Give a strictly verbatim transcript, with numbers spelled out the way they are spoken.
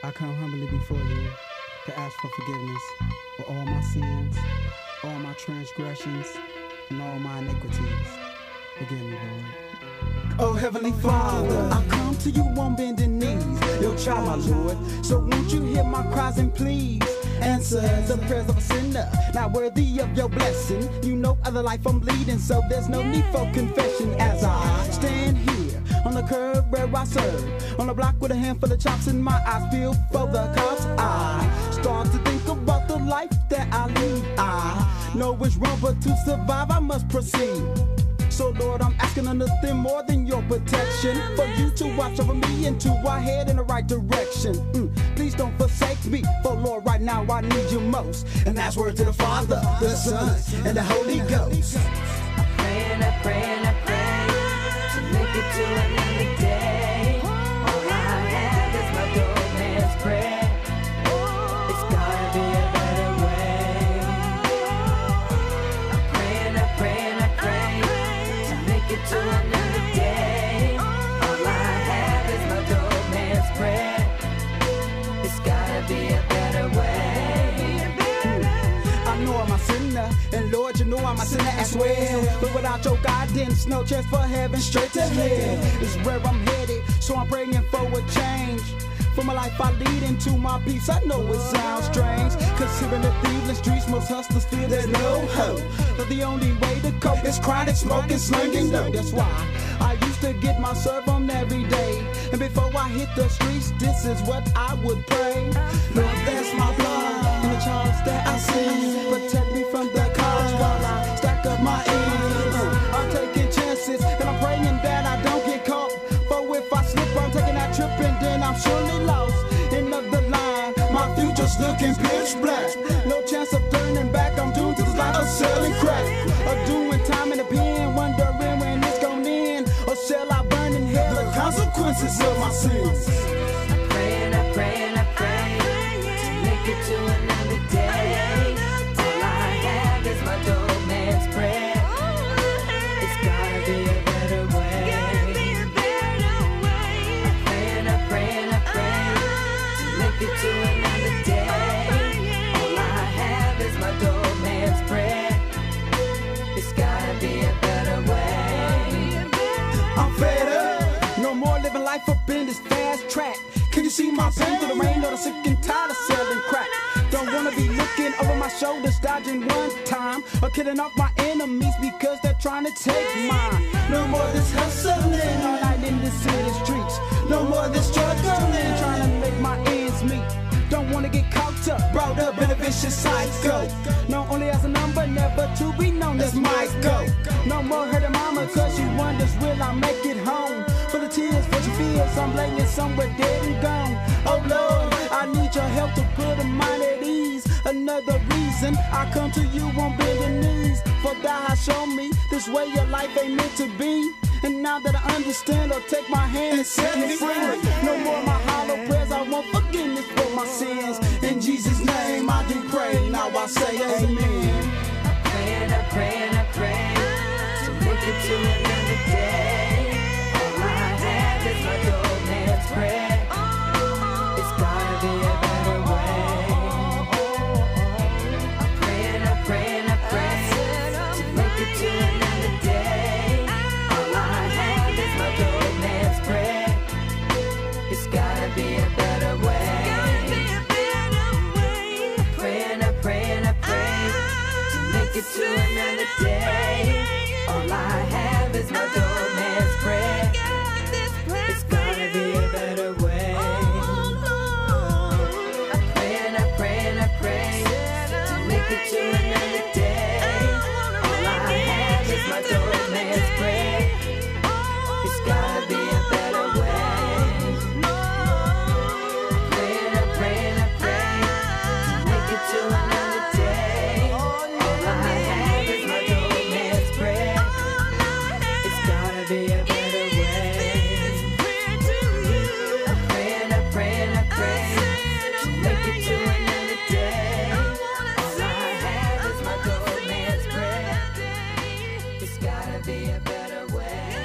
I come humbly before you to ask for forgiveness for all my sins, all my transgressions, and all my iniquities. Forgive me, Lord. Oh, Heavenly Father, I come to you on bending knees, your child, my Lord. So won't you hear my cries and please answer the prayers of a sinner, not worthy of your blessing. You know other life I'm leading, so there's no need for confession as I stand here on the curb where I serve, on the block with a handful of chops in my eyes filled for the cops. I start to think about the life that I lead. I know it's wrong, but to survive I must proceed. So Lord, I'm asking of nothing more than your protection, for you to watch over me and to I head in the right direction. Mm, please don't forsake me, for Lord, right now I need you most. And that's word to the Father, the Son, and the Holy Ghost. I pray and I pray and I pray to make it to another day. All I have is my dope man's prayer. It's gotta be a better way. I pray and I pray and I pray to make it to another day. All I have is my dope man's prayer. It's gotta be a better way. I know I'm a sinner, and Lord, you know I'm a sinner as well. But without your guidance, no chance for heaven, straight to hell is where I'm headed. So I'm praying for a change. For my life I lead into my peace. I know it sounds strange, cause here in the Cleveland streets most hustlers feel there's no hope. But the only way to cope is chronic smoking, slinging dope. That's why I used to get my serve on every day. And before I hit the streets, this is what I would pray. Lord, that's my blood and the charge that I sin. Protect me from the cause while I stack up my ends. uh, I'm taking chances and I'm praying that I don't get caught. For if I slip, I'm taking that trip and then I'm surely lost. End of the line, my future's looking pitch black. No chance of turning back, I'm doomed to this life of selling crack, of doing time in the pen, wondering when it's gonna end. Or shall I burn in hell the consequences of my sins? I pray and I pray and I pray to make it to another day. All I have is my dope man's prayer. It's gotta be a better way. I pray and I pray and I pray to make it to another day. All I have is my dope man's prayer. It's gotta be a better way. I'm fed up, no more living life up in this fast track. Can you see my pain through the rain, or the sick and tired of selling crack? Don't wanna be looking over my shoulders, dodging one time, or killing off my enemies because they're trying to take mine. No more this hustling all night in the city streets. No more this struggling, trying to make my ends meet. Don't wanna get caught up, brought up in a vicious cycle. Known only as a number, never to be known as Michael. No more hurting mama, cause she wonders, will I make it home? For the tears, for she feels I'm laying somewhere dead and gone. Oh Lord, I need your help to put a mind at ease. Another reason I come to you on bending knees. For thou hast shown me this way your life ain't meant to be. And now that I understand, I'll take my hand and set me free. No more my hollow prayers, I want forgiveness for my sins. In Jesus' name I do pray, now I say amen. I pray and I pray and I pray to make it to another day. All I have is my dope man's prayer. It's gotta be a better way. I pray and I pray and I pray to make it to another day. All I have is my dope man's prayer. It's gotta be a better way. I pray and I pray and I pray to make it to another day. All I have is my dope man's prayer. It's gotta be a better way. I pray and I pray and I pray to make it to another day. All I have is my dope man's prayer. It's gotta be a better way. I pray and I pray and I pray to make it to another day. All I have is my dope man's prayer. It's gotta be a better way. I pray and I pray and I pray to make it to another day. All I have is my dope man's prayer. It's gotta be a better way.